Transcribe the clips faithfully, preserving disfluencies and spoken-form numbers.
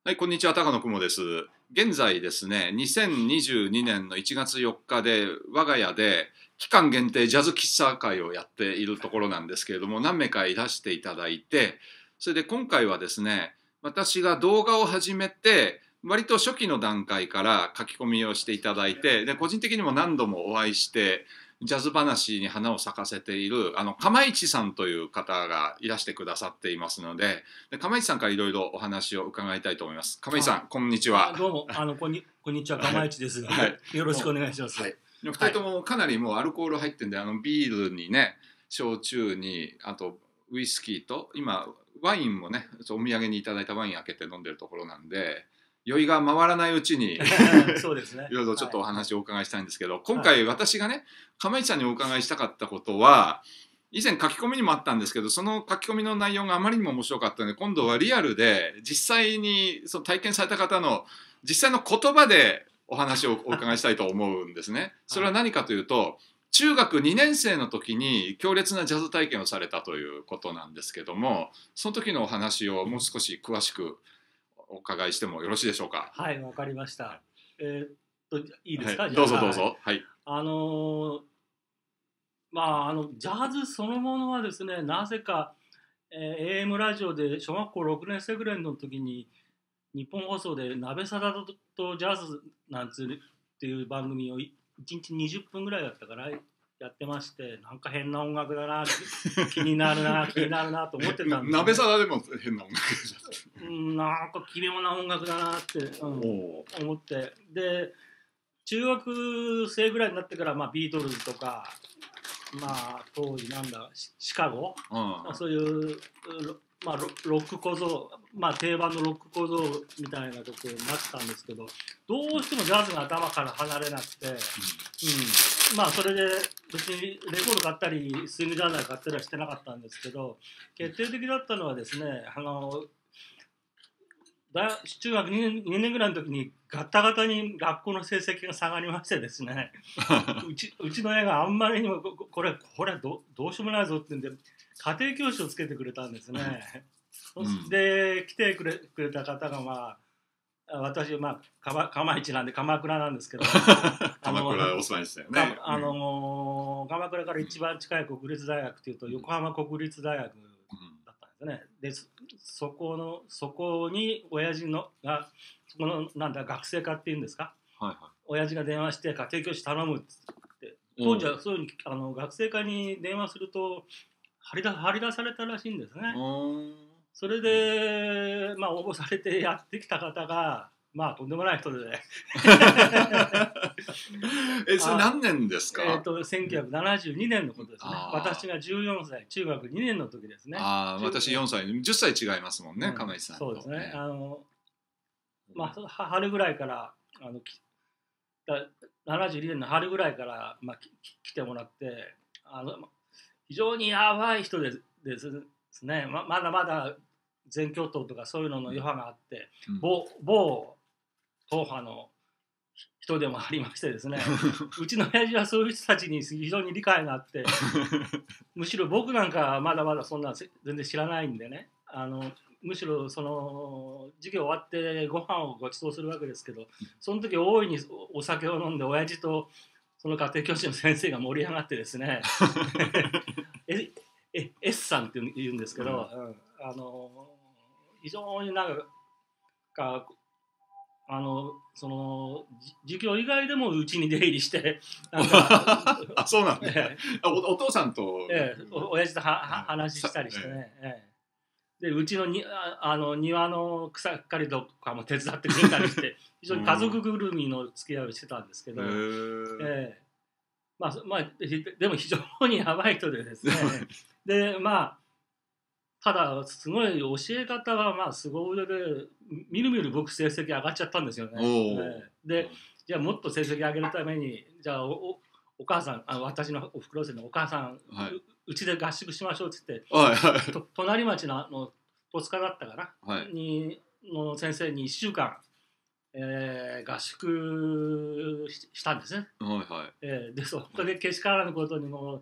はい、こんにちは、高野雲です。現在ですね、にせんにじゅうにねんのいちがつよっかで我が家で期間限定ジャズ喫茶会をやっているところなんですけれども、何名かいらしていただいて、それで今回はですね、私が動画を始めて割と初期の段階から書き込みをしていただいて、で個人的にも何度もお会いしてジャズ話に花を咲かせているあの釜市さんという方がいらしてくださっていますので、で釜市さんからいろいろお話を伺いたいと思います。釜市さん、こんにちは。 どうも、あのこんにこんにちは、釜市です。 はい、 よろしくお願いします。 はい、ふたりともかなりもうアルコール入ってるんで、あのビールにね、焼酎に、あとウイスキーと今ワインもね、お土産にいただいたワイン開けて飲んでるところなんで、酔いが回らないうちにそうですね、 いろいろちょっとお話をお伺いしたいんですけど、はい、今回私がね、釜市さんにお伺いしたかったことは、以前書き込みにもあったんですけど、その書き込みの内容があまりにも面白かったので、今度はリアルで実際にその体験された方の実際の言葉でお話をお伺いしたいと思うんですね。それは何かというと、中学にねん生の時に強烈なジャズ体験をされたということなんですけども、その時のお話をもう少し詳しくお伺いしてもよろしいでしょうか。 はい、わかりました。えー、っといいですか、 はい、 じゃあどうぞどうぞ。はい。 あのー、まああのジャズそのものはですね、なぜか、えー、エーエム ラジオで小学校ろくねん生ぐらいの時に日本放送で鍋さだとジャズなんつうっていう番組をいちにちにじゅっぷんぐらいだったからやってまして、なんか変な音楽だな、気になるな気になるなと思ってたんです、ね、 鍋さだでも変な音楽うん、なんか奇妙な音楽だなって、うん、思って、で中学生ぐらいになってから、まあ、ビートルズとか、まあ、当時なんだシカゴ、うん、そういうまあ、ロック小僧、まあ、定番のロック小僧みたいなことになってたんですけど、どうしてもジャズが頭から離れなくて、うんうん、まあそれで別にレコード買ったりスイングジャズ買ったりはしてなかったんですけど、決定的だったのはですね、あの中学にねん、にねんぐらいの時にガタガタに学校の成績が下がりましてですねうち、うちの親があんまりにもこれこれは ど, どうしようもないぞって言うんで家庭教師をつけてくれたんですね、うん、で来てく れ, くれた方が、まあ、私は、まあ、釜, 釜市なんで鎌倉なんですけど鎌倉お住まいですよね。 あの、うん、鎌倉から一番近い国立大学というと横浜国立大学だったんですね。でそこのそこに親父のがそこのなんだ学生課っていうんですか、はいはい、親父が電話して家庭教師頼むって当時はそういうにあの学生課に電話すると張り出張り出されたらしいんですね。それで、まあ、応募されてやってきた方がまあとんでもない人でえそれ何年ですか？ えー、とせんきゅうひゃくななじゅうにねんのことですね。私がじゅうよんさい、中学にねんの時ですね。 あ私よんさい、じゅっさい違いますもんね、釜、うん、石さんと。 そうですね。あのまあ、春ぐらいからあのななじゅうにねんの春ぐらいから、まあ、来てもらってあの非常にやばい人ですですね。 ま, まだまだ全教頭とかそういうのの余波があって、うん、某, 某党派の人でもありましてですねうちの親父はそういう人たちに非常に理解があってむしろ僕なんかまだまだそんな全然知らないんでね、あのむしろその授業終わってご飯をご馳走するわけですけど、その時大いにお酒を飲んで親父とその家庭教師の先生が盛り上がってですねええ S さんって言うんですけど、うんうん、あの非常になんかあのその授業以外でもうちに出入りしてなんかあそうなんですね、えー、お, お父さんと、 えー、お親父とはは話したりしてね、えー、でうちのにああの庭の草刈りとかも手伝ってくれたりして非常に家族ぐるみの付き合いをしてたんですけど、えーまあまあ、でも非常にやばい人でですねでまあただすごい教え方はまあすご腕でみるみる僕成績上がっちゃったんですよね。えー、でじゃあもっと成績上げるためにじゃあ お, お母さんあ私のおふくろのお母さん、はい、う, うちで合宿しましょうって言って、はいはい、と隣町のあの戸塚だったかな、はい、にの先生にいっしゅうかん、えー、合宿 し, したんですね。はいはい、えー、でそこでけしからぬことにも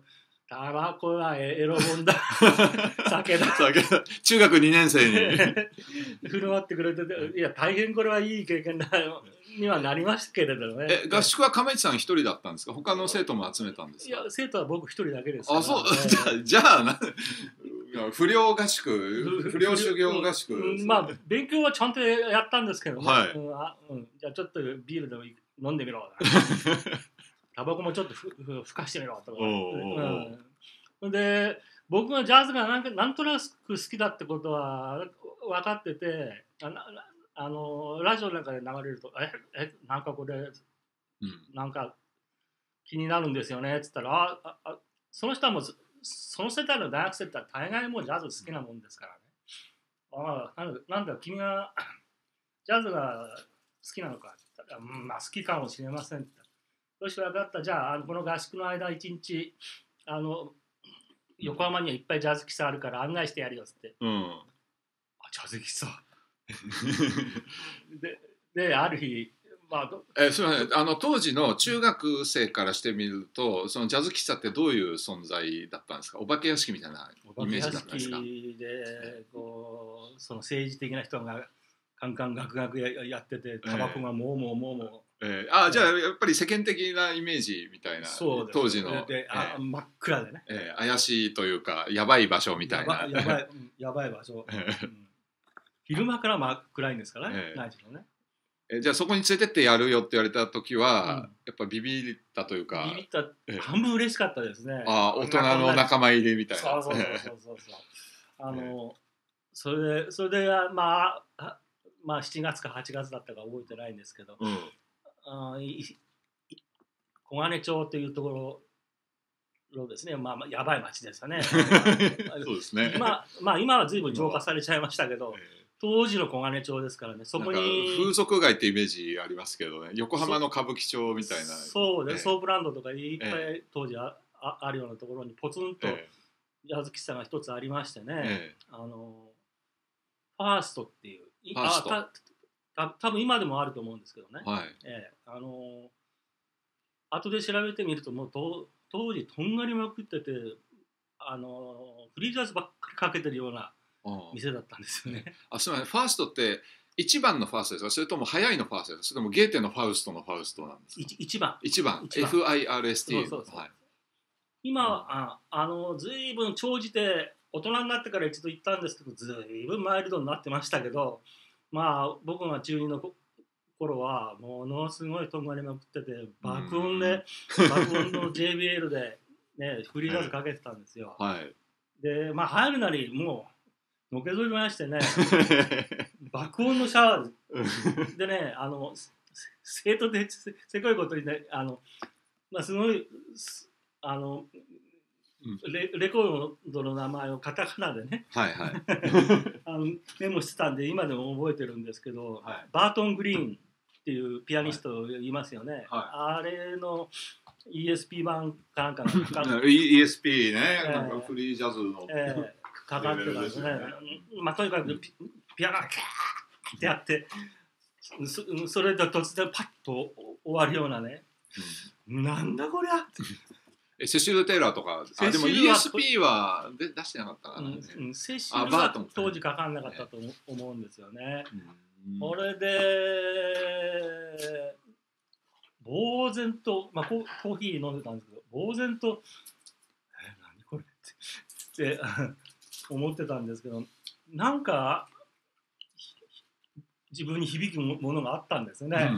タバコはエロ本だ酒だ酒だ中学にねん生に振る舞ってくれてて、いや大変これはいい経験だよにはなりましたけれどね。 え合宿は亀市さん一人だったんですか？他の生徒も集めたんですか？ いや生徒は僕一人だけですから。 あ、そう、 えー、 じゃあじゃあな不良合宿不良修行合宿、 うんうん、まあ勉強はちゃんとやったんですけどね、 はい、 うんあうん、じゃあちょっとビールでも飲んでみろタバコもちょっとふふふかしてみろとか、うん、で僕がジャズがなんかなんとなく好きだってことは分かってて、ああのラジオなんかで流れるとええなんかこれ、うん、なんか気になるんですよねっつったら、ああその人はもうその世代の大学生って大概もうジャズ好きなもんですからね。ああなんだなんだ君はジャズが好きなのかって言ったら、うん、まあ好きかもしれませんって。よし分かった、じゃあこの合宿の間一日あの横浜にはいっぱいジャズ喫茶あるから案内してやるよっつって、うん、あジャズ喫茶で, である日、まあ、 えすみません、あの当時の中学生からしてみるとそのジャズ喫茶ってどういう存在だったんですか？お化け屋敷みたいなイメージだったんですか？ お化け屋敷でこうその政治的な人がカンカンガクガク や, やっててタバコがもうもうもうもう、 えー、あじゃあやっぱり世間的なイメージみたいな、 そう当時ので、あ、えー、真っ暗でね、 えー、怪しいというかやばい場所みたいな、 やば, やばいやばい場所、うん、昼間から真っ暗いんですからね、えー、ないですよね。 えじゃあそこに連れてってやるよって言われた時は、うん、やっぱビビったというか、 ビビった、半分嬉しかったですね。 あ大人の仲間入りみたいな。 そうそうそうそうそうあのそれでそれでまあまあしちがつかはちがつだったか覚えてないんですけど、うん、あ小金町というところですね、まあ、まあやばい町ですよね。 そうですね。 今、まあ、今は随分浄化されちゃいましたけど、えー当時の小金町ですからね、そこに風俗街ってイメージありますけどね、横浜の歌舞伎町みたいな。 そうね、えー、ソープランドとかいっぱい当時 あ, あ, あるようなところにポツンとジャズ喫茶が一つありましてね、えー、あのファーストっていう、あたた多分今でもあると思うんですけどね、はいえー、あの後で調べてみるともうと当時とんがりまくってて、あのフリージャズばっかりかけてるような店だったんですよね。 あ、すみません、ファーストっていちばんのファーストですか？それとも早いのファーストですか？それともゲーテのファウストのファウストなんですか？いちばん。いちばん。エフアイアールエスティー。そうそうそう、はい、 今は、ああのずいぶん長じて大人になってから一度行ったんですけど、ずいぶんマイルドになってましたけど、まあ僕が中にの頃はものすごいとんがりまくってて、爆音で爆音の ジェイビーエル で、ね、フリージャズかけてたんですよ。はい、でまあ入るなりもうのけぞりましてね爆音のシャワーでね、あの生徒でせこいことにね、あの、まあ、すごいあの、うん、レ, レコードの名前をカタカナでね、はいはい、あのメモしてたんで今でも覚えてるんですけど、はい、バートン・グリーンっていうピアニストいますよね、はい、あれの イーエスピー 版かなんかのかかイーエスピー ね、えー、なんかフリージャズの、 えーかかってたんですね。まあとにかく ピ, ピアノがキャーってやって、そ, それで突然パッと終わるようなね、うん、なんだこりゃえセシル・テイラーとか、あでも イーエスピー はで出してなかったかな、ね、 うん、セシルは当時かかんなかったと思うんですよね。これで呆然と、まあ、コ, コーヒー飲んでたんですけど、呆然とえ何これって思ってたんですけど、なんか自分に響くものがあったんですね、うん、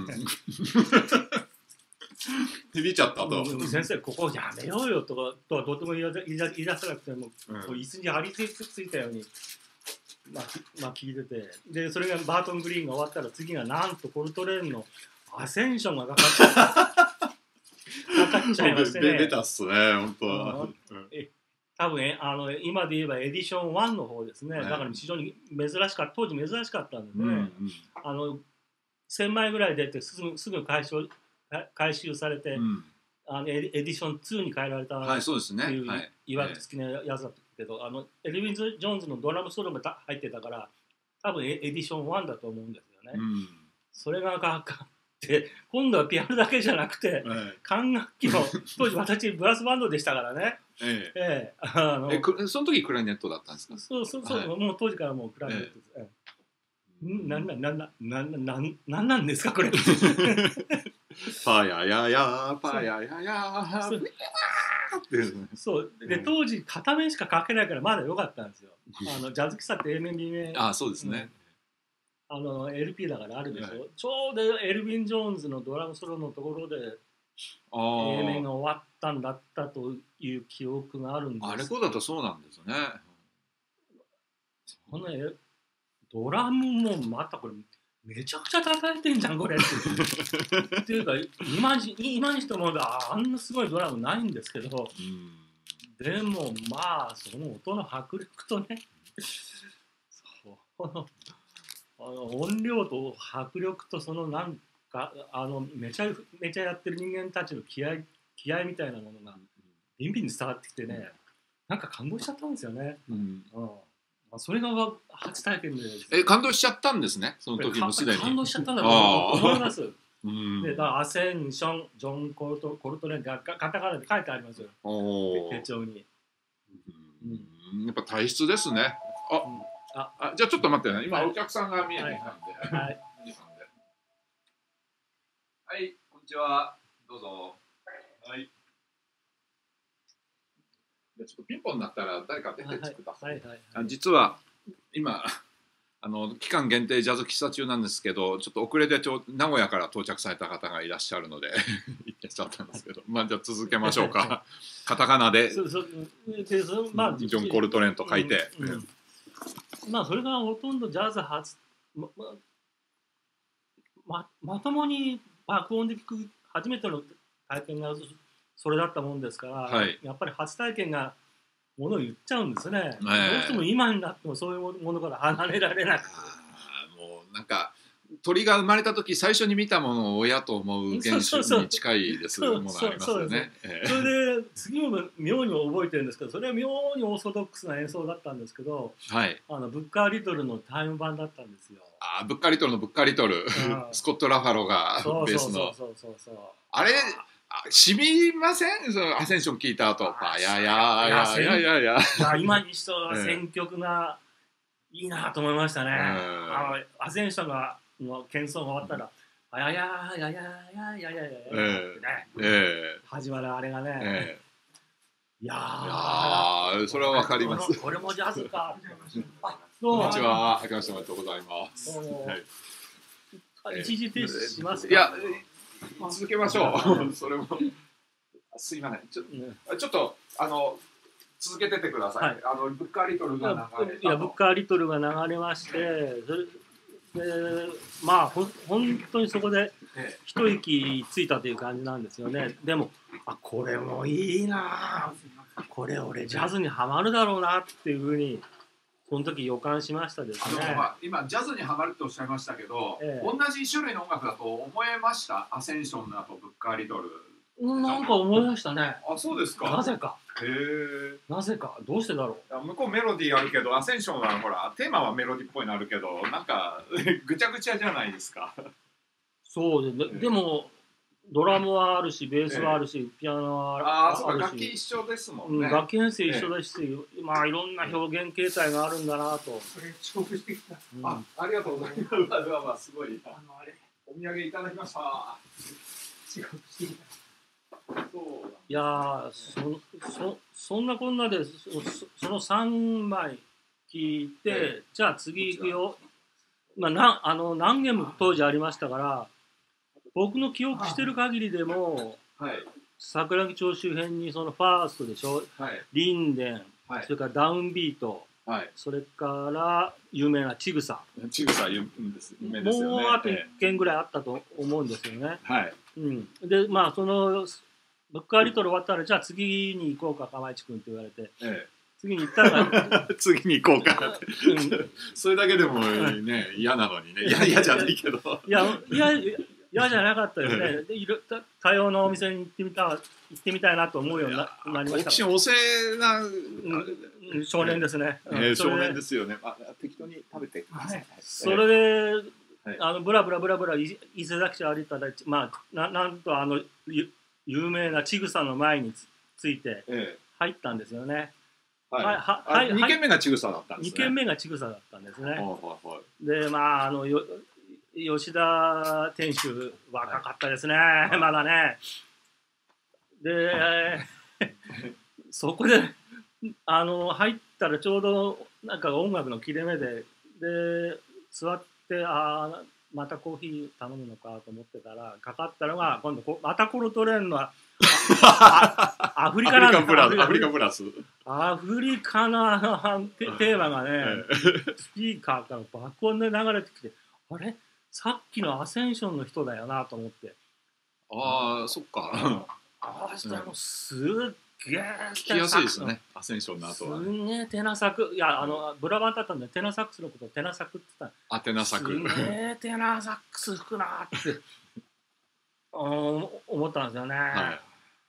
響いちゃったと、 先生ここやめようよとかとはとても言い出さなくても、うん、椅子に張り付いたように、まあまあ、聞いてて、でそれがバートン・グリーンが終わったら次がなんとコルトレーンのアセンションがかかっかかっちゃいましてね。 出たっすね本当は、うん、 え多分あの今で言えばエディションワンの方ですね、はい、だから非常に珍しかった、当時珍しかったんですね、うんうん、あのせんまいぐらい出てすぐ、すぐ回収、回収されて、うん、あのエディションツーに変えられたっていう、はい、そうですね、はい、いわくつきのやつだったけど、あのエルヴィン・ジョーンズのドラムソロも入ってたから多分エディションワンだと思うんですよね、うん、それがかかって今度はピアノだけじゃなくて、はい、管楽器の当時私ブラスバンドでしたからね、 ええええ、あのえくその時クラリネットだったんですか？ そうそうそう、 はい、 もう当時からもうクラリネットです。ええ、んなんななんなんなんなんなんなんなんですかこれ。 パヤヤヤパそうヤヤヤそうってですね。 そうで、当時片面しか書けないからまだ良かったんですよ。あのジャズ喫茶って A 面 B 面、 あ、そうですうんね。 あの エルピー だからあるでしょ、 はい、 ちょうどエルヴィン・ジョーンズのドラムソロのところで A 面あが終わったんだったという記憶があるんあ、あですレコードだとそうなんですね。 このえドラムもまたこれめちゃくちゃ叩いてんじゃんこれってっていうか今に今にしてもあんなすごいドラムないんですけど、 うんでもまあその音の迫力とねそうあの音量と迫力とそのなんかあのめちゃめちゃやってる人間たちの気合気合みたいなものがビンビンに伝わってきてね、なんか感動しちゃったんですよね。 うんうん、まあ、それが初体験で、 え感動しちゃったんですね、その時もすでに。 感動しちゃったんだとあー思います。 うんでだからアセンション、ジョン・コルトコルトレーンってカタカナで書いてありますよ、 おー手帳に。 うんやっぱ体質ですね。あ、 うん、ああじゃあちょっと待ってね、今はいお客さんが見えてきたんで。 はい、 はい、こんにちは。どうぞ。はい。じゃあちょっとピンポンになったら誰か出てきてください。 はいはいはい、 あ実は今あの期間限定ジャズ喫茶中なんですけど、ちょっと遅れてちょ名古屋から到着された方がいらっしゃるので行ってちゃったんですけど、まあじゃあ続けましょうか。カタカナでそそでそ、まあ、 ジョン・コルトレーンと書いて、 うんうん、まあそれがほとんどジャズ初まままともに爆音で聞く初めての体験がそれだったもんですから、 はい、 やっぱり初体験がものを言っちゃうんですね、 えー、 どうしても今になってもそういうものから離れられなくて、 もうなんか鳥が生まれた時最初に見たものを親と思う現象に近いですものありますよね。 それで次も妙に覚えてるんですけど、それは妙にオーソドックスな演奏だったんですけど、 はい、 あのブッカー・リトルのタイム版だったんですよ。 あブッカーリトルのブッカーリトルスコット・ラファロがベースのあれしみません？そのアセンション聞いた後パヤヤヤヤヤヤ今にしては選曲がいいなと思いましたね。あのアセンションがの謙遜が終わったら「あややややややややや」ってね始まるあれがね、いやーそれはわかります。 これもジャズか。 こんにちは、明けましておめでとうございます。 一時停止しますか？ いや続けましょう。それもすいません。ちょちょっとあの続けててください。あのブッカーリトルが流れた。 いやブッカーリトルが流れまして、それでまあほ本当にそこで一息ついたという感じなんですよね。でもあこれもいいな、これ俺ジャズにハマるだろうなっていうふうにその時予感しましたですね。 あの、まあ、今ジャズにハマるっておっしゃいましたけど、ええ、同じ種類の音楽だと思えました？アセンションだとブッカーリトル。 なんか思いましたね。 あ、そうですか。 なぜか。 へえ。 なぜか。どうしてだろう。向こうメロディーあるけど、アセンションはほらテーマはメロディーっぽいのあるけど、なんかぐちゃぐちゃじゃないですか。 そうで、ええ、でもドラムはあるし、ベースはあるし、ええ、ピアノはあるし。 ああ、そうか、楽器一緒ですもんね。 うん、楽器編成一緒だし、ええ、まあいろんな表現形態があるんだなと。 それ遅刻してきた。 うん、あ、ありがとうございます。まあすごい。あのあれお土産いただきました。 遅刻してきた。 いやそそそんなこんなで そ, そのさんまい聞いて、ええ、じゃあ次行くよ、まあ、なあの何件も当時ありましたから僕の記憶してる限りでも、はい、桜木町周辺にそのファーストでしょ、はい、リンデン、はい、それからダウンビート、はい、それから有名なちぐさちぐさ有名ですよね。 もうあといっけんぐらいあったと思うんですよね。はい、うん、でまあそのブッカーリトル終わったらじゃあ次に行こうか河市君って言われて、ええ、次に行ったら次に行こうかって、うん、それだけでもね嫌なのにね嫌じゃないけどいや嫌じゃなかったよね。でいろ多様なお店に行ってみた行ってみたいなと思うように な, なりました。 好奇心旺盛な、 うん、少年ですね。 えー、少年ですよね。あ適当に食べてください。はい、 それで、はい、あのブラブラブラブラ伊勢崎市歩いたら、まあ、な, なんとあの有名なちぐさの前について入ったんですよね。 はいはいはあはいにけんめがちぐさだったんですにね。 軒目がちぐさだったんですね。 はいはいはいでまああのよ吉田店主若かったですね、まだね。でそこであの入ったらちょうどなんか音楽の切れ目でで座ってあーまたコーヒー頼むのかと思ってたらかかったのが今度こまたコルトレーンのああアフリカなんですアフリカブラスアフリカブラスアフリカのあのテテーマがね、 えスピーカーから爆音で流れてきて、あれさっきのアセンションの人だよなと思って、 ああそっかああしたらもうすっげえ聞きやすいですねアセンションのす後はねんげえテナサク、いやあのブラバンだったんでテナサックスのことをテナサクって言ったアテナ作すんげえテナサックス吹くなーってあー思ったんですよね、 はい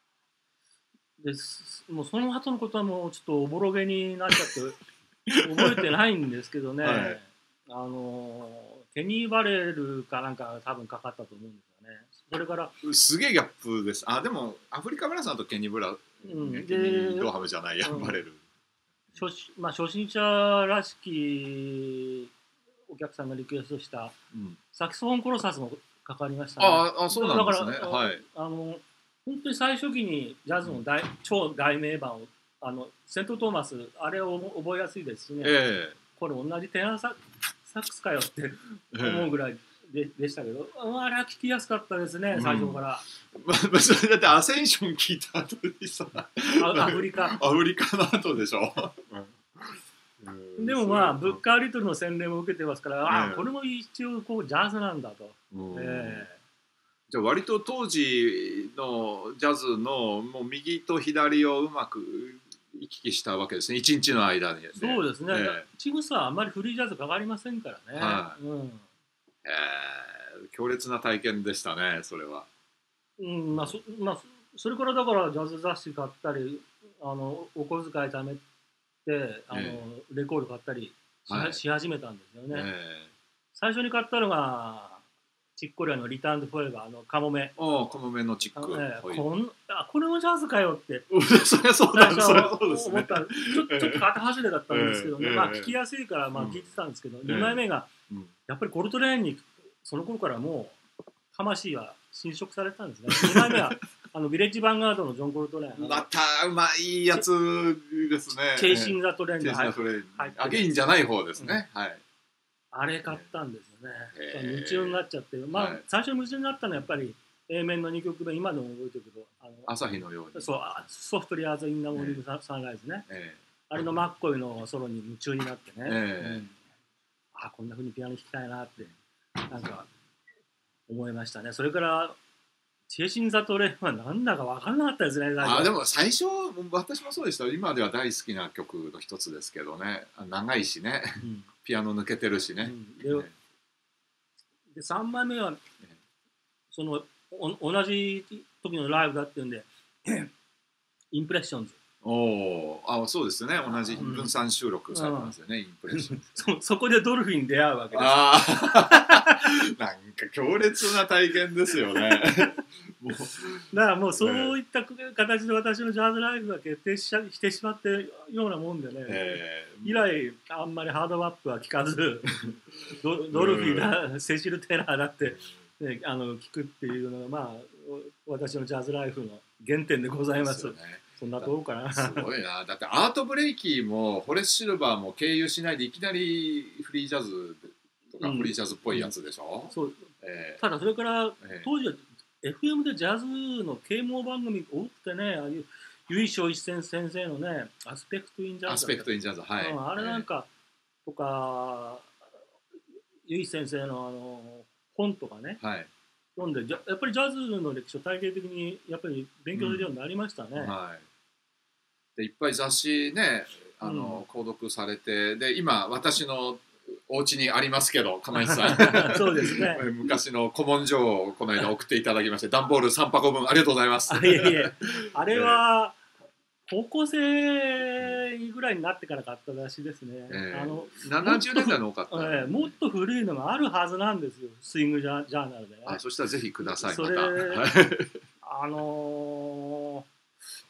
ですもうその後のことはもうちょっとおぼろげになっちゃって覚えてないんですけどね、 はいあのケニー・バレルかなんか多分かかったと思うんですよね。それから、 すげえギャップです。あでもアフリカブラさんとケニーブラ、 うんケニでードーハムじゃないや、 うんバレる。 初,、まあ、初心者らしきお客さんがリクエストしたうん、 サキソフォンコロサスもかかりましたね。 ああそうなんですね。 だからはい。 あの本当に最初期にジャズの大、超大名盤をあのセント・トーマスあれを覚えやすいですしね、 えこれ同じテナーササックスかよって思うぐらいででしたけど、あれは聞きやすかったですね、最初から。 まあ、それだってアセンション聞いた後にさあアフリカ。 アフリカの後でしょ。 でもまあ、ブッカー・リトルの洗礼も受けてますから、ああ、 ねこれも一応こうジャズなんだと。 うんえじゃあ割と当時のジャズのもう右と左をうまく行き来したわけですね、一日の間に。 えそうですね、 えチグサはあんまりフリージャズかかりませんからね。 はいうんえー強烈な体験でしたね、それは。 うんまあそまあ、それからだからジャズ雑誌買ったりあのお小遣い貯めてあの、 えレコード買ったりし,、 はいし始めたんですよね、 え最初に買ったのがチッコリアのリターン・ド・フォーエバーのカモメ、 ー、ああこの目のチック、 あのねはいこんあこれもジャズかよってそりゃそうだ最初そりゃそうですね思ったちょちょっと片外れだったんですけどね、 ええまあ、 ええ聞きやすいからまあうん聞いてたんですけど、 ええにまいめがうんやっぱりコルトレーンにその頃からもう魂は侵食されたんですね。にまいめはあのヴィレッジ・ヴァンガードのジョン・コルトレーン、 またうまいやつですね。 チェイシング・ザ・トレンチェイドシングそれ入ってアゲインじゃない方ですね、はいあれ買ったんですよね。 へー夢中になっちゃって、まあ、 はい最初に夢中になったのはやっぱり A 面のにきょくめ、今でも覚えてるけど、あの朝日のように。 そうあソフトリアーズ・イン・ナ・モーニング・サンライズね、 えあれのマッコイのソロに夢中になってね、 ええうんあこんな風にピアノ弾きたいなってなんか思いましたね。それからチェイシング・ザ・トレーンはなんだか分からなかったですね。 え最初あでも最初私もそうでした。今では大好きな曲の一つですけどね、長いしね、 うんピアノ抜けてるしね、 うんででさんまいめはそのお同じ時のライブだっていうんでインプレッションズおおあそうですね、同じ分散収録されてますよね、インプレッション。 そそこでドルフィンに出会うわけです。 ああなんか強烈な体験ですよね。もうだからもうそういった形で私のジャズライフが決定しちゃしてしまってるようなもんでね、 えー以来あんまりハードワップは聞かずドドルフィーだ、セシル・テラーだって、ね、あの聞くっていうのがまあ私のジャズライフの原点でございます。 ですよねそんなとこかな。 すごいな。だってアートブレイキーもホレス・シルバーも経由しないでいきなりフリージャズとかうんフリージャズっぽいやつでしょ、 そうえただそれからええ当時は エフエム でジャズの啓蒙番組多くてね、ああいう由井正一先生のねアスペクト・イン・ジャズアスペクト・イン・ジャズ、はい、 うんあれなんか、とか由井先生のあの本とかねえーはい読んでじゃやっぱりジャズの歴史を体系的にやっぱり勉強するようになりましたね。 はいでいっぱい雑誌ねあの、購読されてで今私のお家にありますけど釜石さんそうですね。 昔の古文書をこの間送っていただきまして段ボールさんぱこぶんありがとうございます。 あいえいえあれは高校生ぐらいになってから買った雑誌ですね。 えーあのななじゅうねんだいの多かった、 ええもっと古いのがあるはずなんですよ、スイングジャジャーナルで、ね。 あそしたらぜひくださいそれまた。はいあのー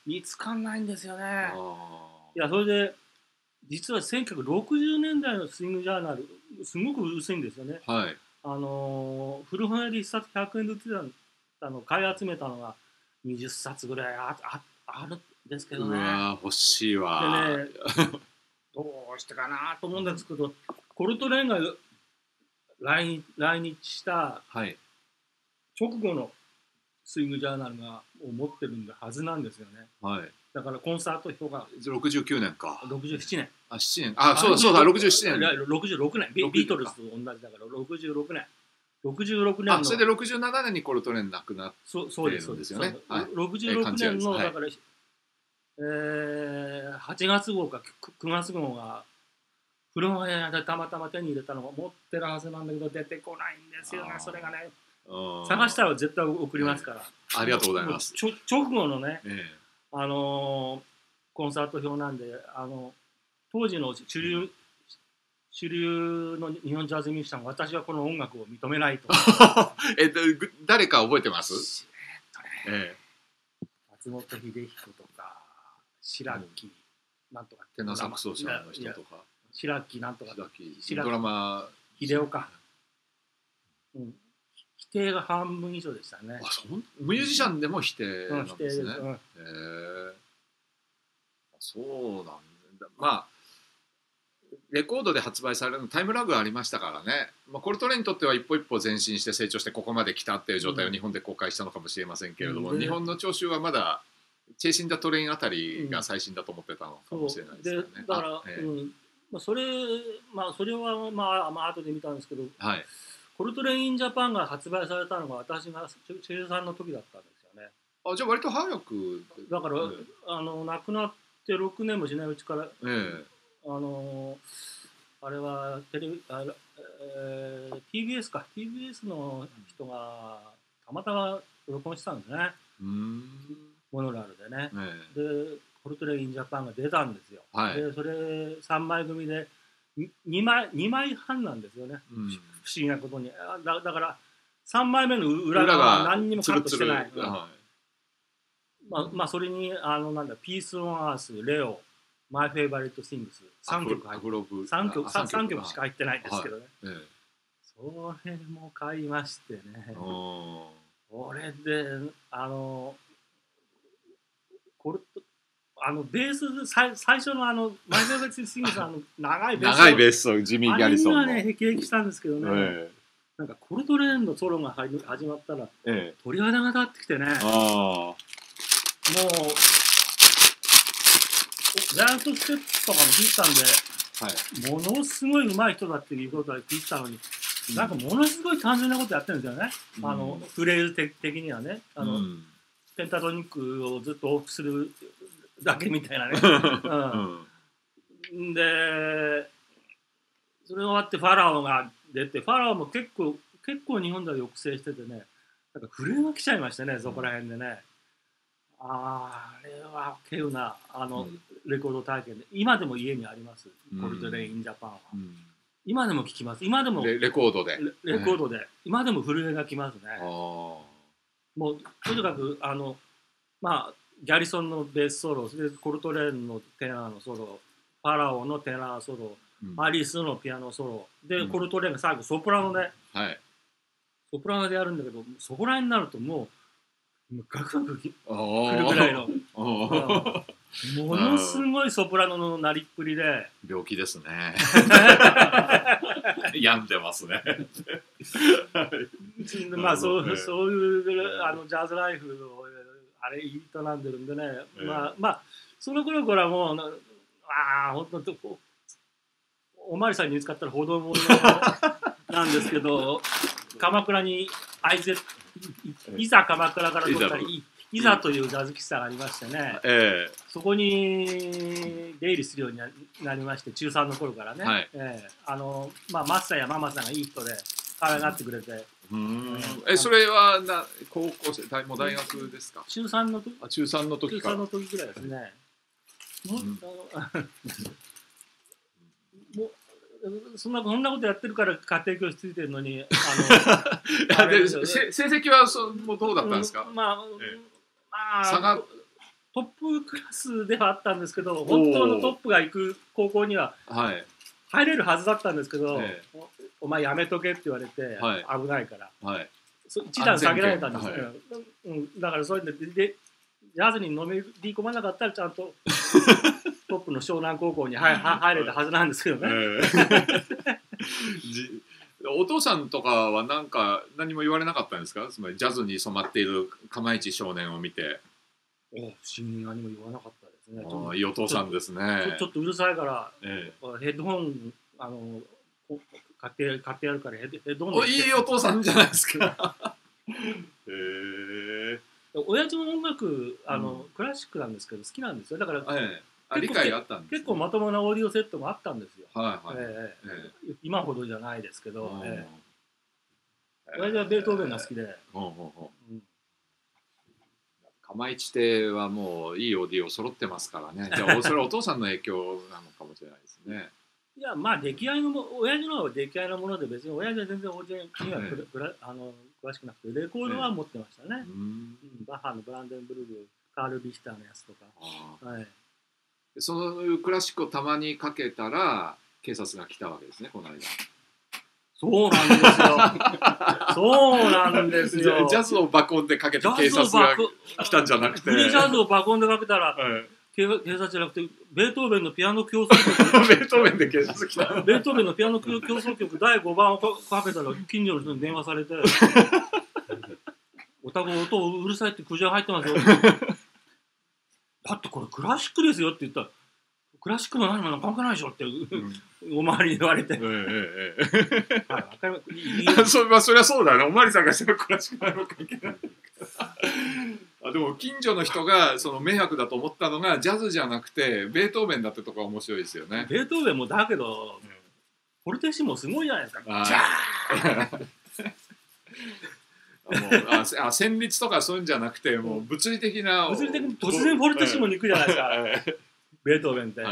見つかんないんですよね。 あいやそれで実はせんきゅうひゃくろくじゅうねんだいのスイングジャーナルすごく薄いんですよね。 ーはい。 あの古本屋でいっさつひゃくえんずつだったの買い集めたのがにじゅっさつぐらい あ, あ, あるんですけどね。 うわ欲しいわ。 でねどうしてかなと思うんですけど、コルトレーンが来日来日したはい。 直後のスイングジャーナルがを持ってるはずなんですよね。 はい。 だからコンサート表がろくじゅうきゅうねんか。 ろくじゅうななねん。 あ、ななねん。あ、そうだそうだ、ろくじゅうななねん。 ろくじゅうろくねん。ビビートルズと同じだからろくじゅうろくねん。ろくじゅうろくねんの。 あ、それでろくじゅうななねんにコルトレーン亡くなってそうそうでするんですよね。はい。 ろくじゅうろくねんの、 はいだから、えー、はちがつ号かくがつ号が古本屋でたまたま手に入れたのが持ってるはずなんだけど出てこないんですよね。それがね。探したら絶対送りますから。 えーありがとうございます。 ちょ直後のね、 えあのーコンサート表なんで、あの当時の主流主流の日本ジャズミュージシャンが私はこの音楽を認めないと。 えっとぐ誰か覚えてます？ えっとね、 ええ松本秀彦とか白木なんとかテナーサックス奏者の人とか、 白木なんとか白木白木ドラマ秀夫か。うん。否定が半分以上でしたね。 あ、そんミュージシャンでも否定なんですね。 うん否定ですうんへえそうなんだ。まあレコードで発売されるのタイムラグがありましたからね、まあ、コルトレーンにとっては一歩一歩前進して成長してここまで来たっていう状態を日本で公開したのかもしれませんけれども、 うん日本の聴衆はまだチェイシン・ダ・トレインあたりが最新だと思ってたのかもしれないですよね。 でだからあええうんまあ、それまあそれはまあまあ後で見たんですけど、 はい、 コルトレーン・イン・ジャパンが発売されたのが私が中さんの時だったんですよね。 あじゃあ割と早くだから、 えあの亡くなってろくねんもしないうちからええあのあれはテレビあ、えー、ティービーエス か ティービーエス の人がたまたま録音したんですね、 うーんモノラルでね。 えでコルトレーン・イン・ジャパンが出たんですよ、 はいでそれさんまい組でにまいにまいはんなんですよね、 うん、 不思議なことに。あ だ, だからさんまいめの裏裏側はが何にもカットしてない。 つるつるはまあまあそれにあのなんだピース・オン・アース、レオ、マイ・フェイバリット・シングスさんきょく入ってアフロブ 3曲あさんさんきょくしか入ってないんですけどね、 ええそれも買いましてね。 おこれであのこれあのベース最最初のあのマイ・フェイバリット・シングスのあの長いベース長いベースをジミー・ギャリソンのあれにはね辟易したんですけどね、 えなんかコルトレーンのソロが始始まったらえええ鳥肌が立ってきてね、もうあジャイアントステップとかも聞いてたんで、 あはいものすごい上手い人だっていうことは聞いてたのに、なんかものすごい単純なことやってるんですよね、 うんあのフレーズ的的にはねあの、 うんペンタトニックをずっと往復するだけみたいなね、うん、でそれ終わってファラオが出て、ファラオも結構結構日本では抑制しててね、なんか震えが来ちゃいましたね、そこら辺でね。ああれは稀有なあの、うん、レコード体験で、今でも家にあります、コルトレーン・イン・ジャパンは、うん、今でも聴きます、今でもレ, レコードでレ, レコードで、ね、今でも震えが来ますね。もうとにかくあのまあギャリソンのベースソロ、でコルトレーンのテナーのソロ、ファラオのテナーソロ、うん、アリスのピアノソロで、うん、コルトレーンが最後ソプラノで、 はい、 ソプラノでやるんだけど、そこら辺になるともうガクガクくるぐらいのものすごいソプラノのなりっぷりで、 病気ですね病んでますねまあそう、ね、そういうあのジャズライフをあれ営んでるんでね、えー、まあまあその頃からもうああ本当とおまわりさんに見つかったらほどもなんですけど、鎌倉にあいついざ鎌倉から取ったりいざというジャズ喫茶がありましてね、 えー、 そこに出入りするようになりまして、中さんの頃からね、 はい、 えー、あのまあマスターやママさんがいい人で可愛がってくれて、 うん、えそれはな高校生大もう大学ですか？ 中さんの時、 あ中さんの時か中さんの時ぐらいですね。もう、うん、もうそんなこんなことやってるから家庭教師ついてるのに、 あので成績はそもうどうだったんですか？ うん、まあ、 ええまあ、 差がトップクラスではあったんですけど、本当のトップが行く高校にははい入れるはずだったんですけど、 ええおお前やめとけって言われて、 はい危ないからはいそ一段下げられたんですよ、 安うん、だからそういうのででジャズにのめり込まなかったらちゃんとトップの湘南高校に入は入れたはずなんですけどね、 ええじお父さんとかは何か何も言われなかったんですか？つまりジャズに染まっている釜市少年を見て。 お不思議に何も言わなかったですね。ちょっとああいいお父さんですね。 ちょちょっとうるさいからえヘッドホンあのこ買って買ってやるからヘッドヘッドホンえ、おでいいお父さんじゃないですか。へえ親父も音楽あの、 うんクラシックなんですけど好きなんですよ。だからええ、あ理解があったんです、ね、 結構まともなオーディオセットもあったんですよ。 はいはい、 えええ今ほどじゃないですけど、 えええ親父はベートーベンが好きで、 ほうほうほううん釜市亭はもういいオーディオ揃ってますからね。じゃあそれはお父さんの影響なのかもしれないですね。 いやまあ出来合いのも親父のは出来合いのもので別に親父は全然オーディオにはええくらくらあの詳しくなくてレコードは持ってましたね。 うんうんバッハのブランデンブルグカール・ビヒターのやつとか、 あはい、 そういうクラシックをたまにかけたら警察が来たわけですね、この間。 そうなんですよそうなんですジャよジャズを爆音でかけてジャ警察がズを爆来たんじゃなくて。 フリージャズを爆音でかけたらはい警警察じゃなくてベートーベンのピアノ協奏曲ベートーベンで警察来た。 ベートーベンのピアノ協奏曲だいごばんをかかけたら近所の人に電話されてお宅音うるさいって苦情入ってますよだってこれクラシックですよって言ったらクラシックの何も関係ないでしょって、うん、お周りに言われて、 ええええ、 はい、わかります。 そ, まあ、そりゃそうだね。おまわりさんがしてもクラシックなの関係ない。あでも近所の人がその迷惑だと思ったのがジャズじゃなくてベートーベンだってとこが面白いですよね。 ベートーベンもだけど、うん、フォルテッシモすごいじゃないですか。 ああもうああ旋律とかそういうんじゃなくてもう物理的な物理的に突然フォルテッシモに行くじゃないですか、ベートーベンって、はい、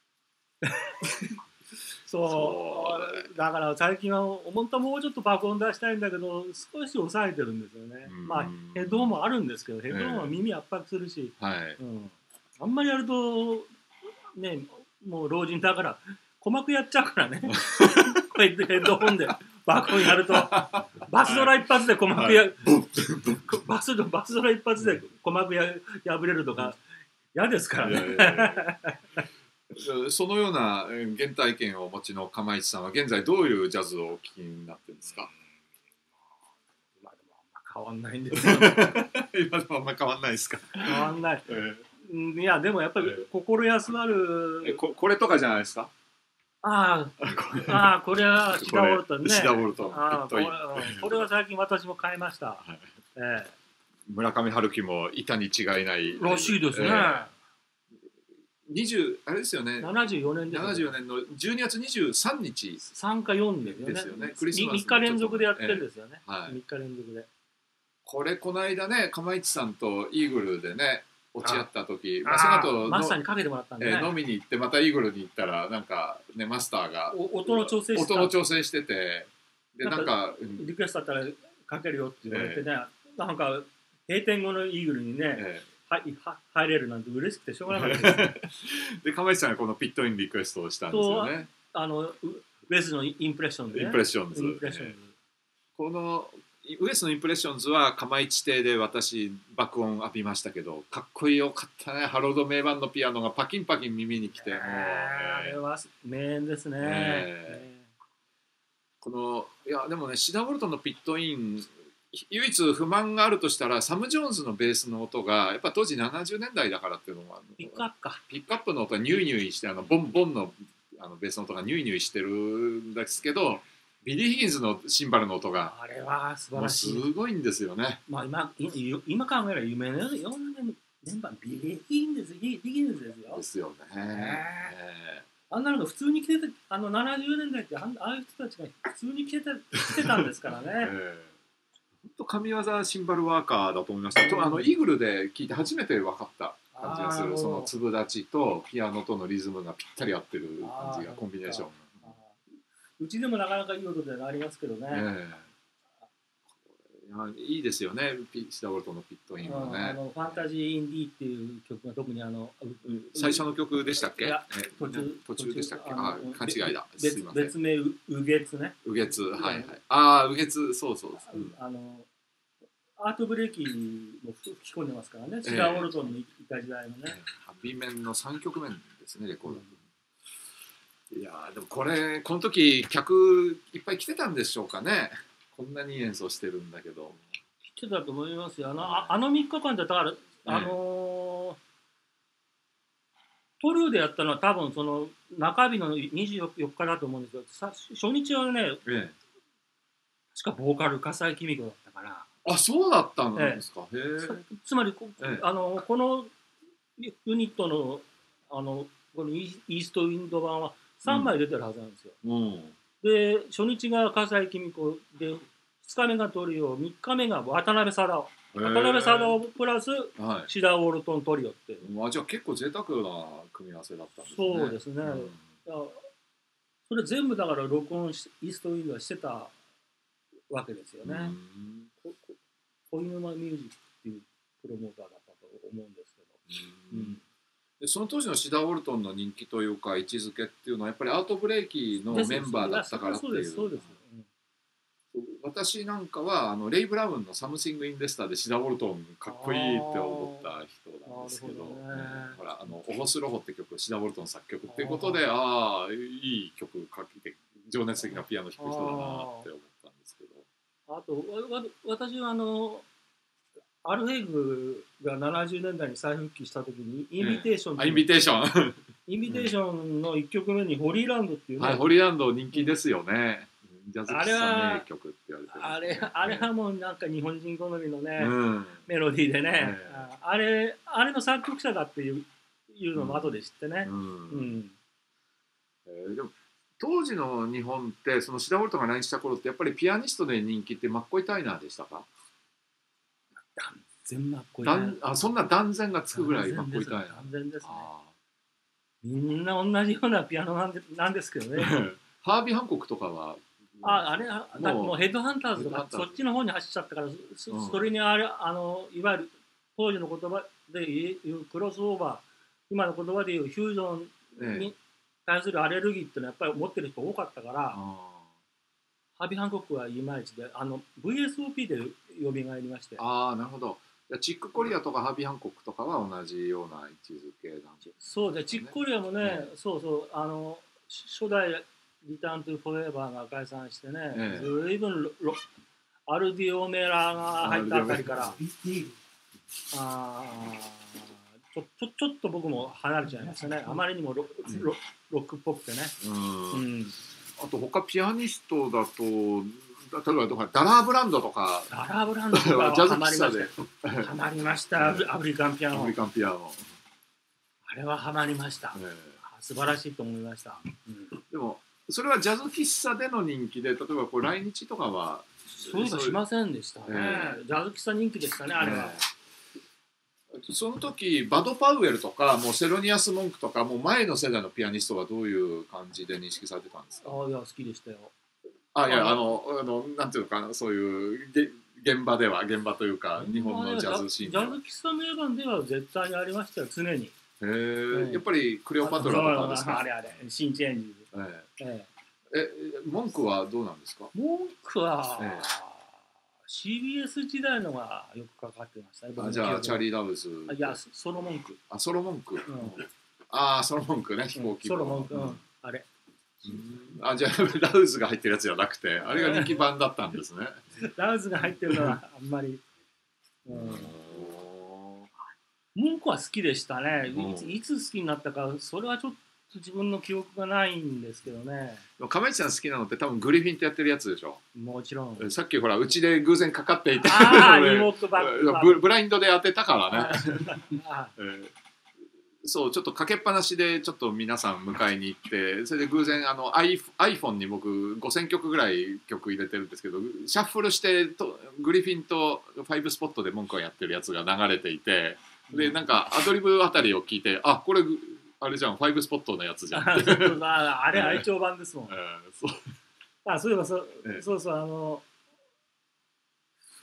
そうだから最近は本当はもうちょっと爆音出したいんだけど少し抑えてるんですよね。まあヘッドホンもあるんですけどヘッドホンは耳圧迫するし、 えーはいうん、あんまりやるとねもう老人だから鼓膜やっちゃうからねヘッドホンで爆音やるとバスドラ一発で鼓膜や、はい、バスバスドラ一発で鼓膜や破れるとか嫌ですからね。いやいやいやそのような原体験をお持ちの釜市さんは現在どういうジャズをお聴きになってるんですか？ 今でもあんま変わんないんですよ今でもあんま変わんないですか？ 変わんない、 えー、いやでもやっぱり心休まる、 えー、こ, これとかじゃないですか？ あああこれはシダウォルトンね。 シダウォルトンあこれこれは最近私も買いました、はいえー、 村上春樹もいたに違いないらしいですね、えーにじゅうあれですよね。 ななじゅうよねんです、ね。 ななじゅうよねんのじゅうにがつにじゅうさんにち。 さんかよんですよね。 ですよね。クリスマスみっか連続でやってるんですよね。 えーはい、 みっか連続で。 これこの間ね、釜市さんとイーグルでね、落ち合った時、 あまあ、その後マスターにかけてもらったんで、ねえー、飲みに行ってまたイーグルに行ったらなんかねマスターが音の調整して音の調整しててでなんかリクエストだったらかけるよって言われてね、えー、なんか閉店後のイーグルにね。えーはい、は入れるなんて嬉しくてしょうがなかったです、 で釜石さんがこのピットインリクエストをしたんですよね。 あのウエスのインプレッションズ、ね、 インプレッションズ、 ンプレッションズ、 えー、このウエスのインプレッションズは釜市亭で私爆音浴びましたけどかっこよかったね。ハロード名盤のピアノがパキンパキン耳にきて、えー、もう、 えー、あれは名演ですね、えー、このいやでもねシダウォルトンのピットイン唯一不満があるとしたらサム・ジョーンズのベースの音がやっぱ当時ななじゅうねんだいだからっていうのもピックアップかピックアップの音がニュイニュイしてあのボンボンのあのベースの音がニュイニュイしてるんですけどビリー・ヒギンズのシンバルの音があれは素晴らしいすごいんですよね。 まあ今今考えれば有名なよんねんメンバービリー・ヒギンズヒギンズですよ。 ですよね、 えー、あんなのが普通に来てたあのななじゅうねんだいってああいう人たちが普通に来てた来てたんですからね、 えー本当神業シンバルワーカーだと思いました。とあのイーグルで聴いて初めて分かった感じがする。その粒立ちとピアノとのリズムがぴったり合ってる感じがコンビネーション。 うちでもなかなかいい音でありますけどね。 えー、 やいいですよね、ピシダ・ウォルトンのピットインはね。 あのファンタジー・イン・ディっていう曲が特にあの最初の曲でしたっけ？ いやえ途中途中でしたっけ？ あのあ、勘違いだ。す別いません。 別名ううげつね。 うげつ、はいはい。ああ、うげつ、そうそう。うん、 あのアートブレーキも吹き込んでますからね、シダ・ウォルトンにいた時代のね。 えー、ハッピーメンのさんきょくめですね、レコード。うん、いやー、でもこれ、この時客いっぱい来てたんでしょうかね。こんなに演奏してるんだけど。 来てたと思いますよ。あの、ああのみっかかんで、だから、あのー、トリオでやったのは多分その中日のにじゅうよっかだと思うんですよ。さ初日はね、 ええ、 確かボーカル笠井公子だったから。 あ、そうだったんですか。ええ、 つまりこ、 ええ、 あのこのユニットのあのこのイーストウィンド版はさんまい出てるはずなんですよ。 うん、 で初日が笠井公子でふつかめがトリオ、みっかめが渡辺貞夫。渡辺貞夫プラス、はい、シダ・ウォルトントリオって。 まあ、じゃあ結構贅沢な組み合わせだったんですね。 そうですね。うん、それ全部だから録音しイーストウィンドはしてたわけですよね。小犬間ミュージックっていうプロモーターだったと思うんですけど、うん、 でその当時のシダ・ウォルトンの人気というか位置づけっていうのはやっぱりアートブレイキーのメンバーだったからっていう。 そうですそうです。 私なんかはあのレイ・ブラウンの「サムシング・イン・レスター」でシダ・ウォルトンかっこいいって思った人なんですけど、ね、ほらあのオホスロホって曲シダ・ウォルトン作曲っていうことで、ああいい曲書きて情熱的なピアノ弾く人だなって思ったんですけど、 あとわ私はあのアルフェイグがななじゅうねんだいに再復帰した時にインビテーション、 ええ、インビテーションインビテーションのいっきょくめにホリーランドっていうね、 はい、ホリーランド人気ですよね。ジャズ喫茶名曲って言われてる、ね、 あれはあれはもうなんか日本人好みのね、うん、メロディーでね、えー、あれあれの作曲者だっていういうのも後で知ってね。 でも当時の日本ってそのシダ・ウォルトンが来日した頃ってやっぱりピアニストで人気ってマッコイ・タイナーでしたか？ 断然マッコイ・タイナー。 あ、そんな断然がつくぐらいマッコイ・タイナー。 断然ですね。みんな同じようなピアノなんでなんですけどね。 ハービー・ハンコックとかはああれはだもうヘッドハンターズとかそっちの方に走っちゃったから、うん、それにあれあのいわゆる当時の言葉で言うクロスオーバー、今の言葉で言うフュージョンに対するアレルギーっていうのはやっぱり持ってる人多かったから、ええ、ハービー・ハンコックはいまいちであの ブイエスオーピー でよみがえりまして。 ああなるほど。チック・コリアとかハービー・ハンコックとかは同じような位置づけなんですね。 そうでチック・コリアもね、ね、そうそうあの初代リターントゥフォーエバーが解散してね、ええ、ずいぶんアルディオメラが入ったあたりからあちょちょちょっと僕も離れちゃいましたね。あまりにも ロ, ロ, ロックっぽくてね。うん、 うん、あと他ピアニストだと例えばダラーブランドとかダラーブランドとかはハマりましたハマりましたアフリカンピアノ。 アフリカンピアノあれはハマりました、ええ、素晴らしいと思いました、うん、 でもそれはジャズ喫茶での人気で、例えばこう来日とかはそういえばしませんでしたね、えー、ジャズ喫茶人気でしたねあれは、 えー、その時バド・パウエルとかもうセロニアス・モンクとかもう前の世代のピアニストはどういう感じで認識されてたんですか？ あいや好きでしたよ。 あいやあのあのなんていうのかな、そういう現場では現場というか日本のジャズシーンジャズ喫茶名盤では絶対にありましたよ常に。 へえー、やっぱりクレオパトラとかですか？ あれあれシンチェンジ、 えーえー、え文句はどうなんですか？ 文句は、えー、シービーエス 時代のがよくかかってましたね。 あじゃあチャーリー・ラブズいやソロ文句あソロ文句、うん、ああソロ文句ね飛行機ソロ文句、うん、あれうんあじゃあラウズが入ってるやつじゃなくてあれが人気版だったんですね。 ラウズが入ってるのはあんまり、うん、文句は好きでしたね。いつ、いつ好きになったかそれはちょっと自分の記憶がないんですけどね。 亀市さん好きなのって多分グリフィンってやってるやつでしょ。 もちろんさっきほらうちで偶然かかっていてあリモートバックブラインドで当てたからねえーそうちょっとかけっぱなしでちょっと皆さん迎えに行ってそれで偶然あの iPhone に僕ごせんきょくぐらい曲入れてるんですけどシャッフルしてとグリフィンとファイブスポットで文句をやってるやつが流れていてでなんかアドリブあたりを聞いてあこれあれじゃんファイブスポットのやつじゃんあれ愛鳥版ですもん、えー、そうあそういえばそ、 えー、 そうそうあの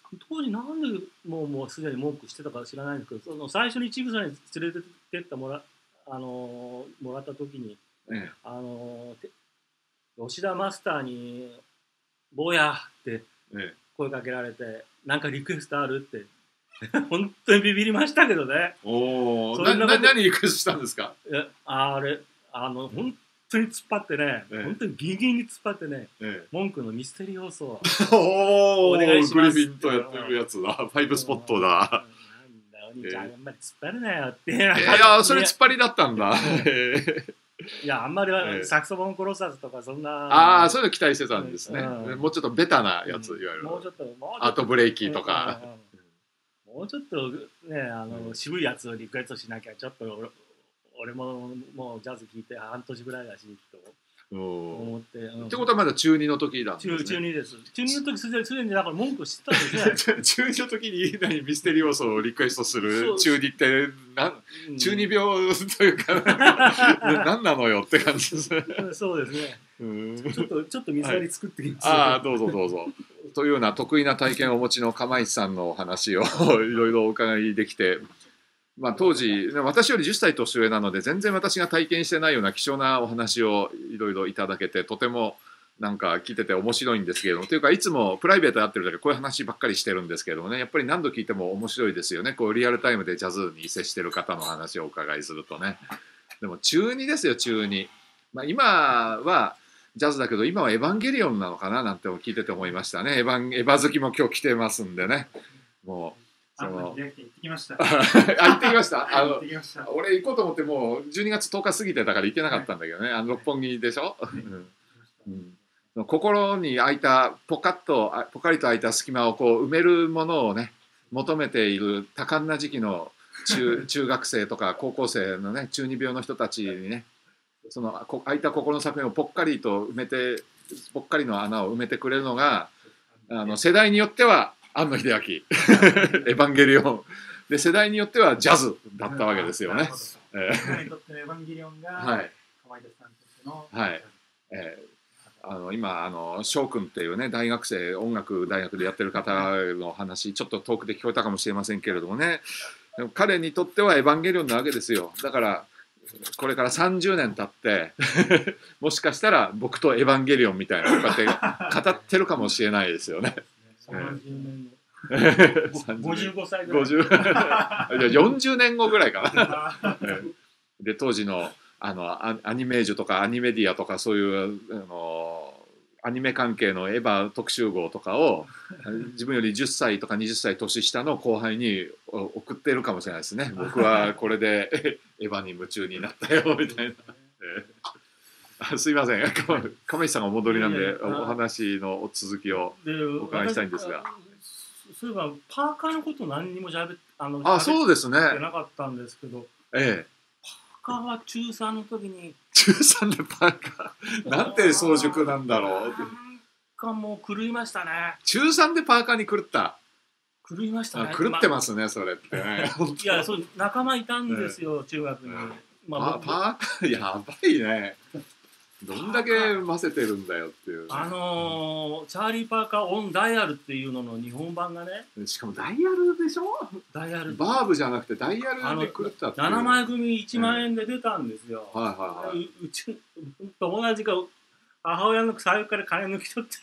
当時なんでもうもうすでに文句してたか知らないんですけど、その最初にちぐさに連れてってってもらあのーもらった時に、 えあのーて吉田マスターに「坊や!」ってええ声かけられて「なんかリクエストある?」って本当にビビりましたけどね。 えおお、 そんなことなな何リクエストしたんですか？ えあれあの本当に突っ張ってね、 ええ本当にギンギンに突っ張ってね、 ええ文句のミステリー放送おお、 お願いしますグリフィンとやってるやつだ。ファイブスポットだ。 なんだお兄ちゃん、 ええあんまり突っ張るなよって。いいや、それ突っ張りだったんだ。 いや、あんまりええサクソフォン殺さずとかそんな。 ああ、そういうの期待してたんですね。 うんもうちょっとベタなやつ、 うんいわゆる。 もうちょっと、もうちょっとアートブレイキーとか。 うんうんもうちょっとね、あの、 うん渋いやつをリクエストしなきゃ、ちょっと俺俺ももうジャズ聴いて半年ぐらいだしとお思って。うんってことはまだ中にの時なんですね。 中中二です。中二の時すでにすでにだから文句知ってたんですね。 中二の時に何ミステリー要素をリクエストするそう中二ってなんうん中二病というか何なのよって感じですね。 そうですね。 うんちょっとちょっと水割り作ってみます。 ああどうぞどうぞ。というような得意な体験をお持ちの釜石さんのお話をいろいろお伺いできて、まあ、当時私よりじゅっさい年上なので全然私が体験してないような貴重なお話をいろいろいただけてとてもなんか聞いてて面白いんですけれども、というかいつもプライベートで会ってるだけこういう話ばっかりしてるんですけれどもね、やっぱり何度聞いても面白いですよね。こうリアルタイムでジャズに接してる方の話をお伺いするとね。でも中にですよ中に、まあ、今はジャズだけど今はエヴァンゲリオンなのかななんても聞いてて思いましたね。エヴァンエヴァ好きも今日来てますんでね。もうそあの行ってきました。 あ行ってきましたあ行のってきました。 俺行こうと思ってもうじゅうにがつとおか過ぎてたから行けなかったんだけどね、あの六本木でしょ、うんうん、心に開いたポカッとあポカリと開いた隙間をこう埋めるものをね求めている多感な時期の中中学生とか高校生のね中二病の人たちにねそのこ開いた心の作品をぽっかりと埋めてぽっかりの穴を埋めてくれるのがあの世代によっては庵野秀明エヴァンゲリオンで世代によってはジャズだったわけですよね。え僕にとってのエヴァンゲリオンが、 ーはい河合田さんとしての、 はいえー、あの今あの翔くんっていうね大学生音楽大学でやってる方の話ちょっと遠くで聞こえたかもしれませんけれどもね、でも彼にとってはエヴァンゲリオンなわけですよ。だからこれからさんじゅうねん経ってもしかしたら僕とエヴァンゲリオンみたいなこうやって語ってるかもしれないですよね。 さんじゅうねんごさんじゅうねんごじゅうごさいぐらい。 ごじゅういやよんじゅうねんごぐらいかな。で当時のあのアアニメージュとかアニメディアとかそういうあのアニメ関係のエヴァ特集号とかを自分よりじゅっさいとかにじゅっさい年下の後輩に送っているかもしれないですね。僕はこれでエヴァに夢中になったよみたいな。えーあすいません亀石さんがお戻りなんでいやいやお話のお続きをでお伺いしたいんですが。 私そういえばパーカーのこと何にもしゃべあのあそうですね。 ってなかったんですけど、 ええパーカーは中さんの時に中さんでパーカーなんて早熟なんだろう。 なんかもう狂いましたね。 中さんでパーカーに狂った狂いましたね。 狂ってますねそれってね。 いやそう仲間いたんですよ、中学に。 うんまあ、 パパーカーやばいね。どんだけ混ぜてるんだよっていう。 あのー、チャーリー・パーカー・オン・ダイヤルっていうのの日本版がね、 しかもダイヤルでしょ。 ダイヤルバーブじゃなくてダイヤルで狂ったっていう。 ななまい組いちまん円で出たんですよ。 はいはいはい。 ううち友達が母親の財布から金抜き取って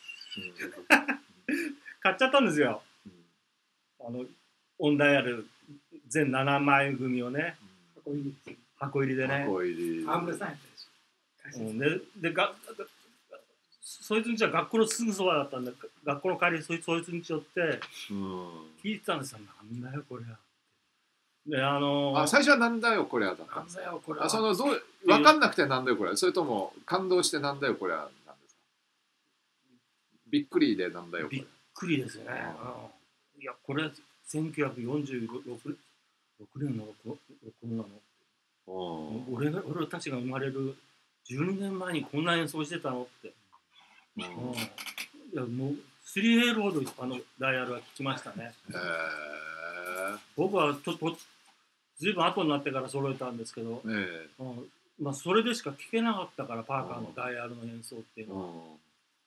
買っちゃったんですよ。あのオンダイヤル全ななまい組をね、 箱入り箱入りでね。 箱入り。 アンブさんやったでしょ。 うんででがそいつんちは学校のすぐそばだったんで、学校の帰りそいそいつんち寄ってうん。 聞いてたんですよ。なんだよこれは。であのー、 あ最初はなんだよこれはだったなんんですか。 だよこれは。 あそのどう分かんなくてなんだよこれは、それとも感動してなんだよこれはなんですか。びっくりでなんだよこれ。 びっくりですよね。うんいやこれせんきゅうひゃくよんじゅうろくねんの録音なの。 うん俺が俺たちが生まれるじゅうにねんまえにこんな演奏してたのって。 うんうんいやもうスリーエールほどあのダイヤルは聞きましたね。 へー僕はちょっとずいぶん後になってから揃えたんですけど、 ええうんまあ、それでしか聞けなかったからパーカーのダイヤルの演奏っていうのは、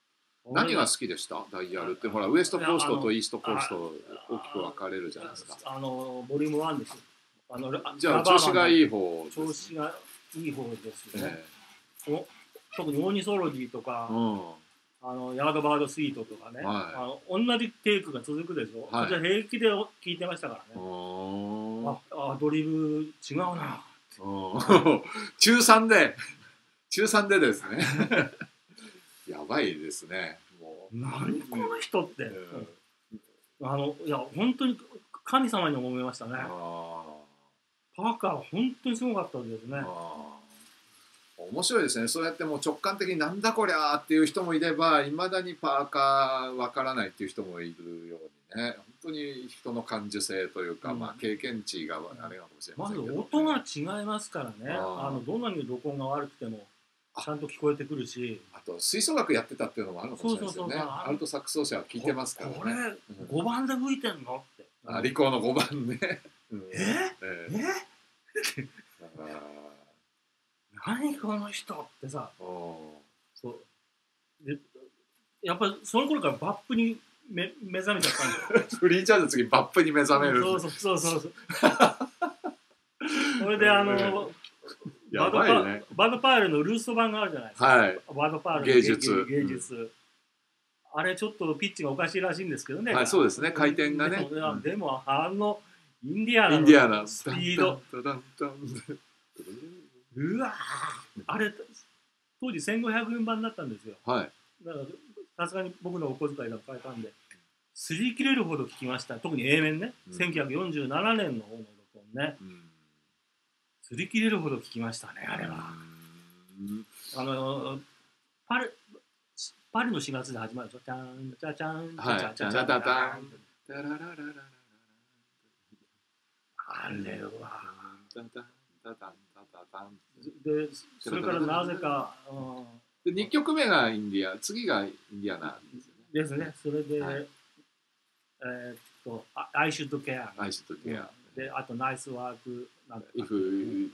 何が好きでしたダイヤルって。ほらウエストコーストとイーストコースト大きく分かれるじゃないですか。 あのボリュームワンです。あのじゃあ調子がいい方です。 調子がいい方ですよね。 えお特にオーニソロジーとか、うん、あのヤードバードスイートとかね、はい、あの同じテイクが続くでしょ。はい、それ平気で聴いてましたからね。あアドリブ違うな。 中さんで中さんでですね。やばいですね。もう何この人って、うん、あのいや本当に神様に思いましたね。パーカー本当にすごかったですね。 面白いですね。そうやってもう直感的になんだこりゃーっていう人もいれば、いまだにパーカーわからないっていう人もいるようにね。本当に人の感受性というか、うん、まあ経験値があれかもしれませんけど、ね、 まず音が違いますからね。あのどんなに録音が悪くてもちゃんと聞こえてくるし、 あと吹奏楽やってたっていうのもあるのかもしれないですよね。アルトサックス奏者は聞いてますからね。 これごばんで吹いてんのって。 あ、リコーのごばんね。 うん、えええ何この人ってさ、そうでやっぱりその頃からバップに目目覚めちゃったんだよ。 フリージャズの次バップに目覚める。 そうそうそうそうそう。それであの。バドパ、ね、バドパールのルースト版があるじゃないですか。 はい、 バドパールの芸術、 芸術、うん、あれちょっとピッチがおかしいらしいんですけどね。 はい、そうですね、回転がね。 でも、うん、でもあのインディアナのスピード、うわあれ当時せんごひゃくえん版だったんですよ。 はい。 だからさすがに僕のお小遣いが買えたんで、擦り切れるほど聞きました。特に A 面ね、うん、せんきゅうひゃくよんじゅうななねんの方の録音ね。うん、擦り切れるほど聞きましたね、あれは。あのパリ、パリのしがつで始まるでしょ。チャンチャチャンチャチャチャチャチャチャン。あれは。で、それからなぜか。 で、にきょくめがインディア、次がインディアナですね。それで、えっと、I should care。 I should care。 で、あと、ナイスワーク。 If you,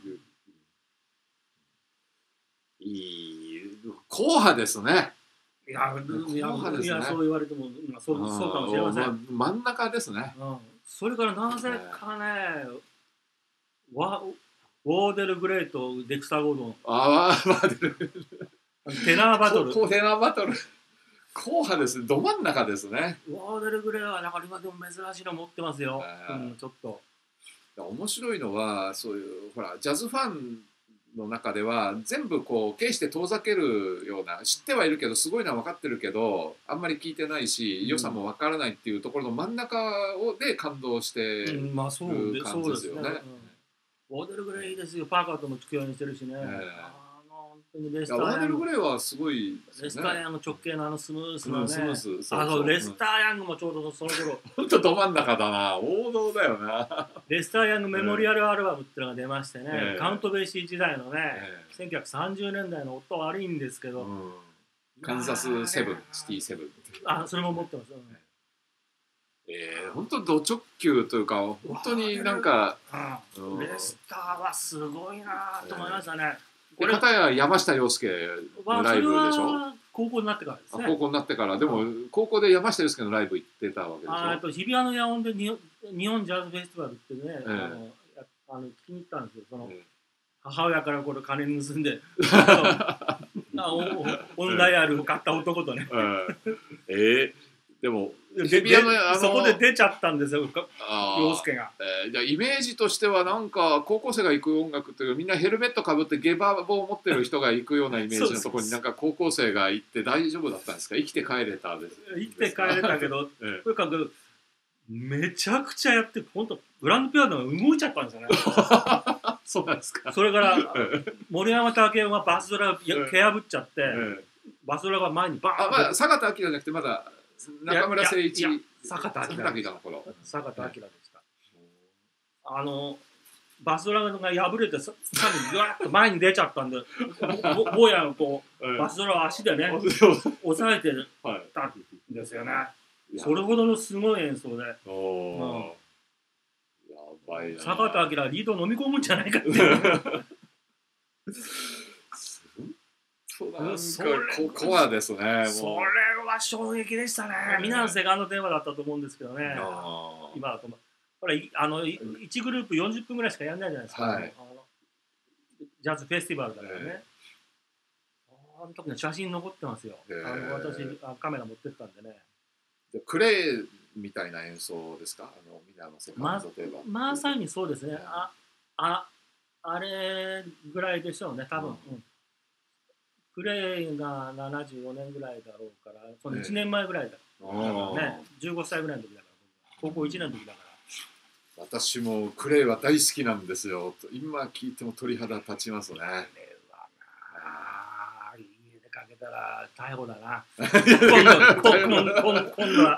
いい硬派ですね。 いや、いや、いやそう言われても、まあ、そう、そうかもしれません。 真ん中ですね。 うん、それからなぜかね、ワウォーデル・グレイとデクスター・ゴードン。 ああ、ワーデル。 テナーバトル。 テナーバトル。硬派ですね。ど真ん中ですね。 ウォーデル・グレイはなんか今でも珍しいの持ってますよ。うん、ちょっと。 面白いのはそういうほらジャズファンの中では全部こう決して遠ざけるような、知ってはいるけどすごいのは分かってるけどあんまり聞いてないし、良さも分からないっていうところの真ん中をで感動してる感じですよね。 ウォーデル・グレイですよ。パーカーとも付き合いにしてるしね。えー、あの本当にレスターヤング。 ウォーデル・グレイはすごいですね。 レスターヤング直系のあのスムースなね。 うん、スムース。そうそう、 あのレスターヤングもちょうどその頃。 本当ど真ん中だな。王道だよな。 レスターヤングメモリアルアルバムっていうのが出ましてね。えー、カウント・ベイシー時代のね、えー、せんきゅうひゃくさんじゅうねんだいの音悪いんですけど。うん、 カンザスセブン、シティセブン。 あ、それも持ってます。うん、 えー、本当ド直球というか本当になんか、 うん、レスターはすごいなと思いましたね。 これ片や山下洋輔のライブでしょ。 高校になってからですね。 高校になってからでも、うん、高校で山下洋輔のライブ行ってたわけでしょ。 あと日比谷の野音で日本ジャズフェスティバルってね、えー、あのあの聞きに行ったんですよ。その、えー、母親からこれ金盗んでオンダイヤルを買った男とね。 えー、でもででそこで出ちゃったんですよ、洋介が。 えー、じゃあイメージとしてはなんか高校生が行く音楽というかみんなヘルメットかぶってゲバ棒を持ってる人が行くようなイメージのところになんか高校生が行って大丈夫だったんですか。生きて帰れたです。 生きて帰れたけど、ええ、とにかくめちゃくちゃやって本当グランドピアノが動いちゃったんですよね。 そうなんですか。 それから森山武雄がバスドラ蹴破っちゃって、ええ、バスドラが前にバーンと。 あ、まあ、坂田明じゃなくてまだ中村誠一、 坂田明の頃、 坂田明でした。あのバスドラが破れてさらにぐわっと前に出ちゃったんで、坊やがこうバスドラを足でね押さえてたんですよね。それほどのすごい演奏で。 おやばいな。 坂田明はリード飲み込むんじゃないかって。 となんそれかココアですね。 そもうれは衝撃でしたね。みんなのセカンドテーマだったと思うんですけどね。 あー今だとほらいあのいいちグループよんじゅっぷんぐらいしかやんないじゃないですか。 はいあのジャズフェスティバルだからね。 えあの時の写真残ってますよ。 えあの私あカメラ持ってったんでね。 でクレイみたいな演奏ですか？あのみんなのセカンドテーマ。 まさにそうですね。 うんあああれぐらいでしょうね、多分。 うんうんクレイがななじゅうよねんぐらいだろうから、そのええいちねんまえぐらいだあからーね、じゅうごさいぐらいの時だから、高校いちねんの時だから。 私もクレイは大好きなんですよ。今聞いても鳥肌立ちますね。 これはな、家でかけたら逮捕だな。今度、今度、今度今度は。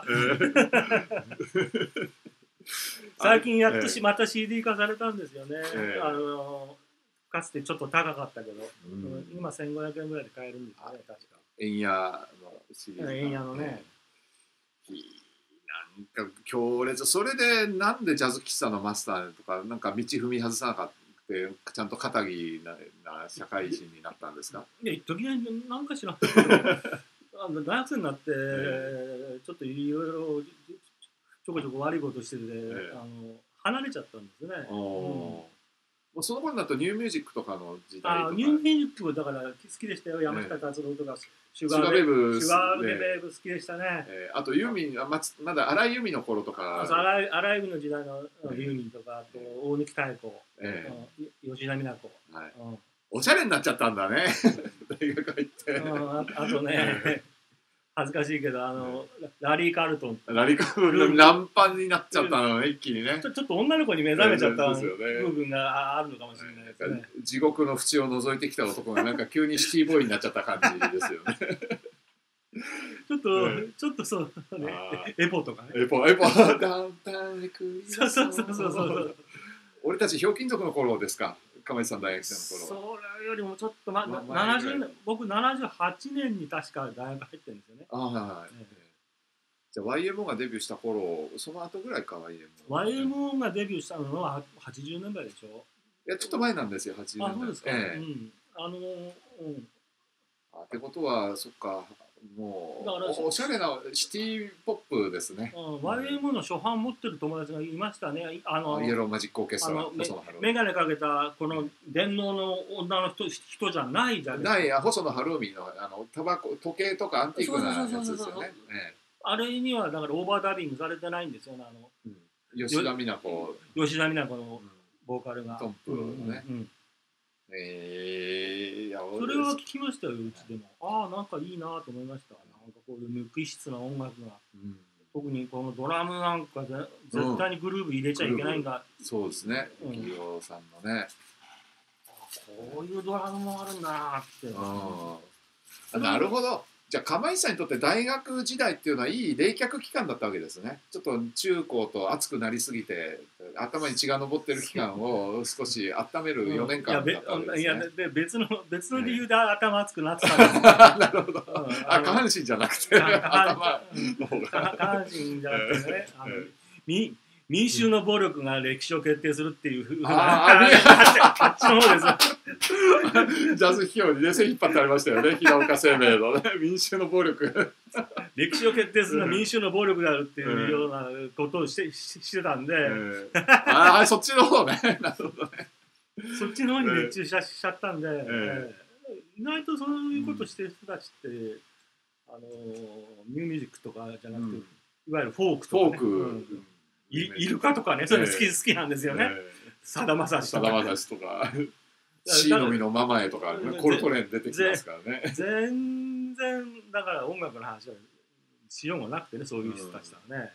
最近やっとし、 ええまた シーディー 化されたんですよね。 ええあのかつてちょっと高かったけど、 うん今せんごひゃくえんぐらいで買えるんですよね、確か。 円谷のシリーズ。 円谷のね。 いいなんか強烈。それでなんでジャズ喫茶のマスターとかなんか道踏み外さなかったちゃんと肩着なな社会人になったんですか？ いや、時々なんか知らんけど、あの大学生になって、 えちょっといろいろちょこちょこ悪いことしてて、 えあの離れちゃったんですね。 おーもうその頃になるとニューミュージックとかの時代とか。 あニューミュージックはだから好きでしたよ。山下達郎とか、シュガーシュガーベイブシュガーベイねブ好きでしたね。 えーあとユーミンあままだ荒井由実の頃とか。 荒井荒井由実の時代のええユーミンとか、あと大貫妙子、 えうん吉田美奈子。 えはい、 うんおしゃれになっちゃったんだね大学入って。 うんああとね、恥ずかしいけど、あのラリー・カールトンラリカルナンパになっちゃったのね一気にねちょ。ちょっと女の子に目覚めちゃったですよね部分があるのかもしれないですね。 地獄の淵を覗いてきた男がなんか急にシティボーイになっちゃった感じですよね。 ちょっと、 ええちょっとそうねあ、 エポとかね。 エポエポダウンタウンエクイそうそうそうそうそう。 俺たちひょうきん族の頃ですか？釜石さん大学生の頃は。 それよりもちょっと、ま、 まななじゅう前ぐらいねん僕ななじゅうはちねんに確か大学入ってるんですよね。 ああはい、 えじゃあ ワイエムオー がデビューした頃その後ぐらいか ワイエムオー。 ワイエムオー がデビューしたのははちじゅうねんだいでしょ。 いやちょっと前なんですよはちじゅうあ、 ねんだい。 そうですか。 ええうん。あの、うん。 あってことはそっかもうだからおおしゃれなシティポップですね。 うん、ワイエムオー の初版持ってる友達がいましたね。あの、 イエローマジックオーケストラあの細野晴眼鏡かけたこの電脳の女の人人じゃないじゃないですか。 ないあ細野晴臣のあのタバコ時計とかアンティークなやつですそうそうそうそうよね。えあれにはだからオーバーダビングされてないんですよね。あのえうん吉田美奈子、 吉田美奈子のうんボーカルが。 トンプのねうんうんうんええいやそれは聞きましたよ、うちでも。ああ、なんかいいなと思いました。なんかこういう無機質な音楽が。 うん特にこのドラムなんかぜ絶対にグルーブ入れちゃいけないんだ。 そうですねうん企業さんのね。 こういうドラムもあるんだなって。 ああなるほど。じゃあ釜石さんにとって大学時代っていうのはいい冷却期間だったわけですね。ちょっと中高と熱くなりすぎて頭に血が上ってる期間を少し温めるよねんかんだったわけですね。 いやべいやで別の別の理由で頭熱くなってたんですよ。 なるほど。 うんあ下半身じゃなくて頭の方下が。 半身じゃなくてね、あのええみ民衆の暴力が歴史を決定するっていうふうなあーあっちの方ですよ。 ジャズ批評にね線引っ張ってありましたよね。平岡生命のね民衆の暴力。 歴史を決定するのは民衆の暴力であるっていうようなことをしてししてたんで、 ええああそっちの方ね。なるほどね。 そっちの方に熱中しちゃしちゃったんで、 え意外とそういうことしてる人たちって、あのニューミュージックとかじゃなくて、 うんいわゆるフォークとか、ね、 フォーク。 うんいイルカとかね、そういうの好き、 ええ好きなんですよね。さだまさしとさだか。 まさしとか。シーの実のママへとか、 うんコルトレーン出てきますからね。 全然だから音楽の話はしようもなくてね、そういう人たちだね。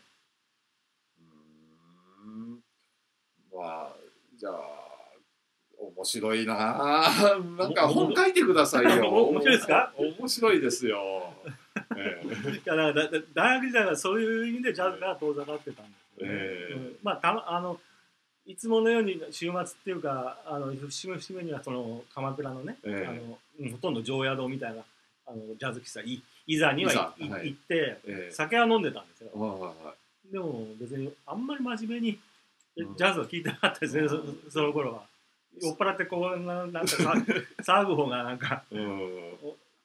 うーんまあじゃあ面白いなあ。なんか本書いてくださいよ。 お面白いですか？ 面白いですよ。ええいやだからだだ大学時代はそういう意味でジャズが遠ざかってたんですよね。 ええうんまあたまあのいつものように週末っていうかあの節目節目にはその鎌倉のね、 ええあのうんほとんど常宿みたいなあのジャズ喫茶いいざにはいいざいはい行ってええ酒は飲んでたんですよ。 はいはいはいでも別にあんまり真面目にジうんャズを聴いてなかったですね、そその頃は。酔っ払ってこうななんかさ騒ぐ方がなんかうん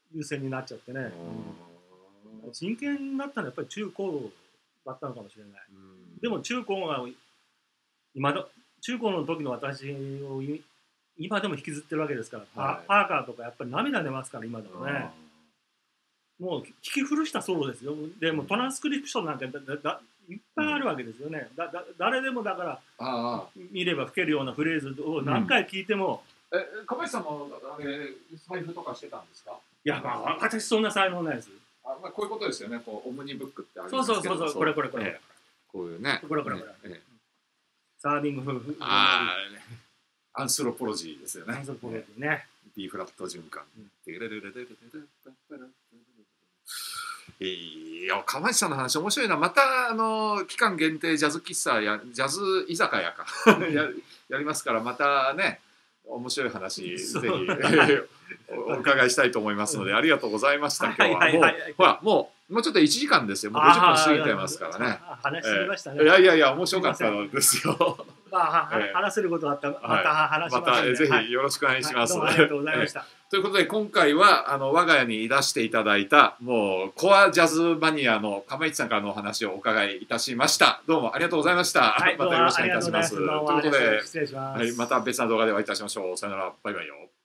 優先になっちゃってね、 うん真剣になったのはやっぱり中高だったのかもしれない。 うんでも中高が今だ中高の時の私をい今でも引きずってるわけですから、パはいパーカーとかやっぱり涙出ますから今でもね、もう聞き古したソロですよ。でもトランスクリプションなんてだだだいっぱいあるわけですよね。だだ誰でもだからああ見れば吹けるようなフレーズを何回聞いても、 え釜石さんもあれ財布とかしてたんですか？ いやまあ私そんな才能ないです。 あ、まあ、こういうことですよね。こうオムニブックってありそうますけど、 そうそうそうこれこれこれ、 ええこういうね。 これこれこれええサーディング夫婦ああ、アンスロポロジーですよね。 アンソロポロジーね。 B フラット循環。いや、釜石さんの話面白いな。またあの期間限定ジャズ喫茶やジャズ居酒屋かや, やりますから、またね面白い話ぜひお伺いしたいと思いますので、ありがとうございました。今日はもうほらもうもうちょっといちじかんですよ。もうごじゅっぷん過ぎてますからね。 話しましたね。 いやいやいや面白かったですよ。 まあ、えー、話せることがあったらまた話しますので、 またぜひよろしくお願いします。 はいはい、どうもありがとうございました。 ということで今回はあの我が家にいらしていただいたもうコアジャズマニアの釜市さんからのお話をお伺いいたしました。どうもありがとうございました。 はい、 またよろしくお願いいたします。 ということで、はい、また別な動画でお会いいたしましょう。さよなら、バイバイよ。